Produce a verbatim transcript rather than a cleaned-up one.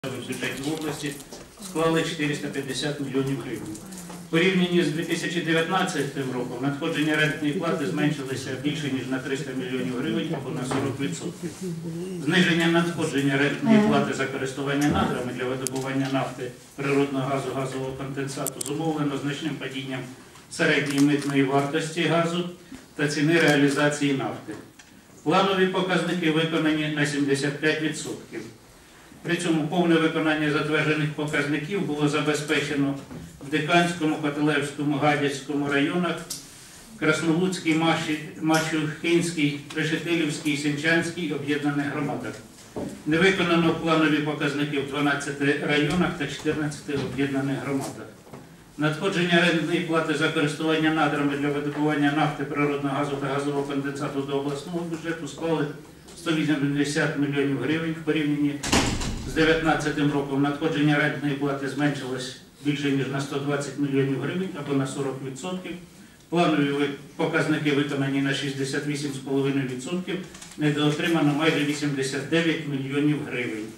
в бюджеті області склали чотириста п'ятдесят мільйонів гривень. В порівнянні з дві тисячі дев'ятнадцятим роком надходження рентної плати зменшилися більше, ніж на триста мільйонів гривень або на сорок відсотків. Зниження надходження рентної плати за користування надрами для видобування нафти, природного газу, газового конденсату зумовлено значним падінням середньої митної вартості газу та ціни реалізації нафти. Планові показники виконані на сімдесят п'ять відсотків. При цьому повне виконання затверджених показників було забезпечено в Диканському, Котелевському, Гадяцькому районах, Краснолуцькій, Мачухинській, Решетилівській, Сенчанській об'єднаних громадах. Не виконано планові показники в дванадцяти районах та чотирнадцяти об'єднаних громадах. Надходження рентної плати за користування надрами для видобування нафти, природного газу та газового конденсату до обласного бюджету склали сто вісімдесят мільйонів гривень. В порівнянні з дев'ятнадцятим роком надходження рентної плати зменшилось більше, ніж на сто двадцять мільйонів гривень або на сорок відсотків. Планові показники виконані на шістдесят вісім цілих п'ять десятих відсотків, недоотримано майже вісімдесят дев'ять мільйонів гривень.